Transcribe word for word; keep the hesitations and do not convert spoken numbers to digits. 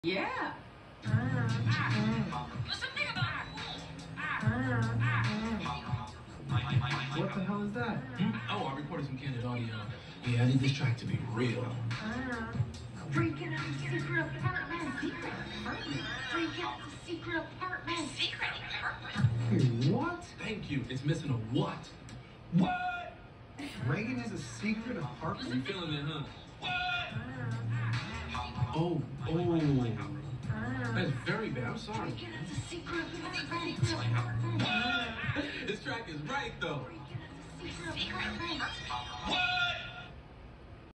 Yeah. What the hell is that? Hmm? Oh, I recorded some candid audio. Yeah, I need this track to be real. Freaking out the secret apartment. Secret apartment. Freaking out the secret apartment. Secret apartment. Wait, what? Thank you. It's missing a what? What? Reagan has a secret apartment? You feeling it, huh? What? Oh, oh. That's very bad. I'm sorry. Freaking out the secret apartment. This track is right, though. Freaking out the secret apartment. What?